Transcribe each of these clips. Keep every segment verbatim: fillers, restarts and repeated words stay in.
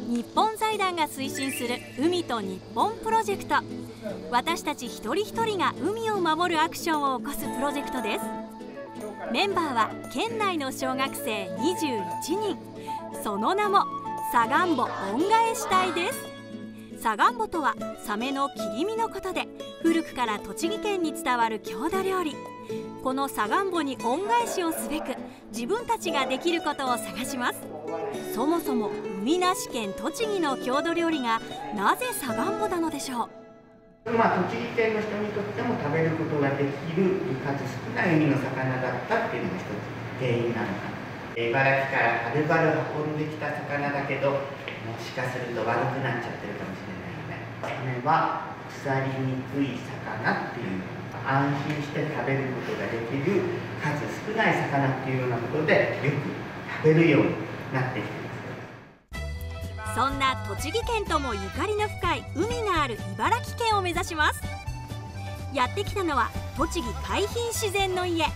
日本財団が推進する海と日本プロジェクト。私たち一人一人が海を守るアクションを起こすプロジェクトです。メンバーは県内の小学生にじゅういちにん。その名もサガンボ恩返し隊です。サガンボとはサメの切り身のことで、古くから栃木県に伝わる郷土料理。このサガンボに恩返しをすべく、自分たちができることを探します。そもそも海なし県栃木の郷土料理がなぜサガンボなのでしょう。 まあ、栃木県の人にとっても食べることができる数少ない海の魚だったっていうのが一つ原因なのかな。茨城からはるばる運んできた魚だけど、もしかすると悪くなっちゃってるかもしれないよね。サメは腐りにくい魚っていう、安心して食べることができる数少ない魚っていうようなことでよく食べるようになってきています。 そんな栃木県ともゆかりの深い海がある茨城県を目指します。やってきたのは栃木海浜自然の家。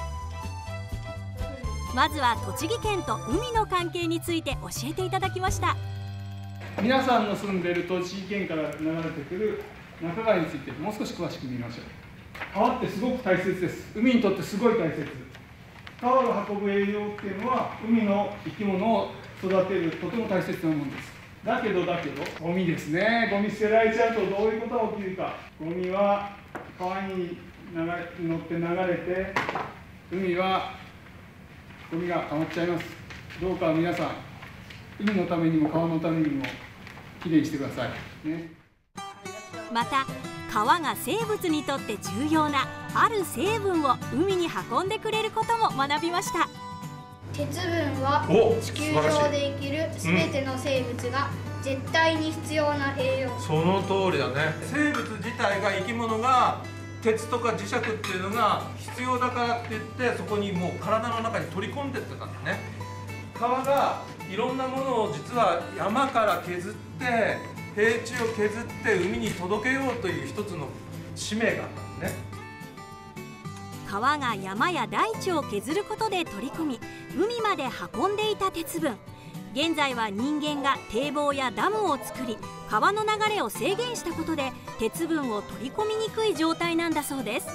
まずは栃木県と海の関係について教えていただきました。 皆さんの住んでいる栃木県から流れてくる中川についてもう少し詳しく見ましょう。川ってすごく大切です。海にとってすごい大切。川が運ぶ栄養っていうのは海の生き物を育てるとても大切なものです。だけどだけどゴミですね。ゴミ捨てられちゃうとどういうことが起きるか。ゴミは川に乗って流れて、海はゴミが溜まっちゃいます。どうか皆さん、海のためにも川のためにもきれいにしてくださいね。 また川が生物にとって重要なある成分を海に運んでくれることも学びました。 鉄分は地球上で生きるすべての生物が絶対に必要な栄養、 うん、その通りだね。生物自体が生き物が鉄とか磁石っていうのが必要だからって言って、そこにもう体の中に取り込んでってたんだね。川がいろんなものを実は山から削って平地を削って海に届けようという一つの使命があったんですね。 川が山や大地を削ることで取り込み、海まで運んでいた鉄分。現在は人間が堤防やダムを作り、川の流れを制限したことで鉄分を取り込みにくい状態なんだそうです。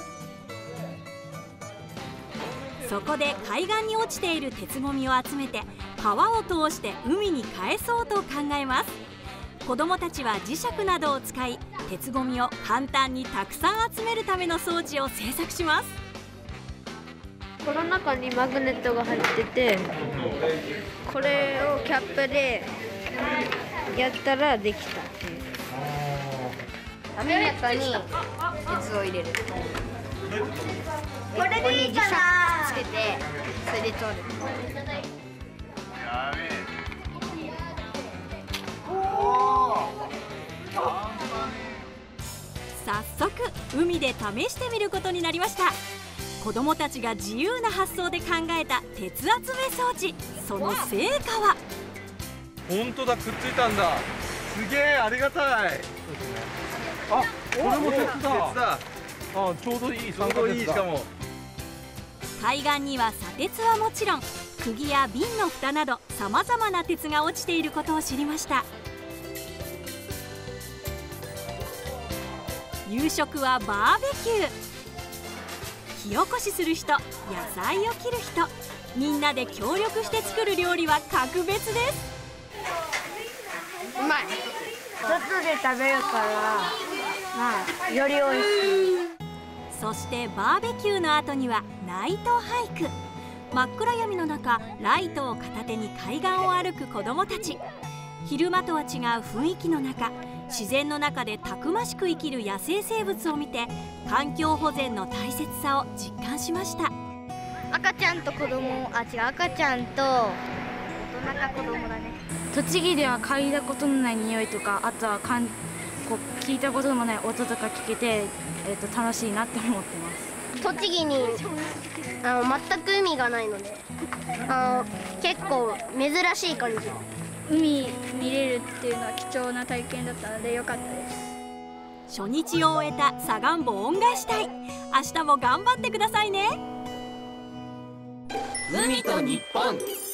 そこで海岸に落ちている鉄ごみを集めて、川を通して海に返そうと考えます。子どもたちは磁石などを使い、鉄ごみを簡単にたくさん集めるための装置を製作します。 この中にマグネットが入ってて、これをキャップでやったらできたっていう。 網の中に鉄を入れる。これでいいかな。つけてそれで取る。やべえ。 早速海で試してみることになりました。子どもたちが自由な発想で考えた鉄集め装置、その成果は。 本当だ、くっついたんだ。すげえ、ありがたい。あ、これも鉄だ。鉄だ。あ、ちょうどいい、ちょうどいい。しかも海岸には砂鉄はもちろん、釘や瓶の蓋などさまざまな鉄が落ちていることを知りました。夕食はバーベキュー。火起こしする人、野菜を切る人、みんなで協力して作る料理は格別です。 うまい。外で食べるから、まあ、より美味しい。 そしてバーベキューの後にはナイトハイク。真っ暗闇の中、ライトを片手に海岸を歩く子どもたち。昼間とは違う雰囲気の中、自然の中でたくましく生きる野生生物を見て、環境保全の大切さを実感しました。 赤ちゃんと子供、あ、違う、赤ちゃんと大人か子供だね。 栃木では嗅いだことのない匂いとか、あとはかんこう聞いたこともない音とか聞けて、えー、と楽しいなって思ってます。 栃木にあの全く海がないので、あの結構珍しい感じ。 海見れるっていうのは貴重な体験だったので良かったです。 初日を終えたサガンボ恩返し隊、明日も頑張ってくださいね。 海と日本。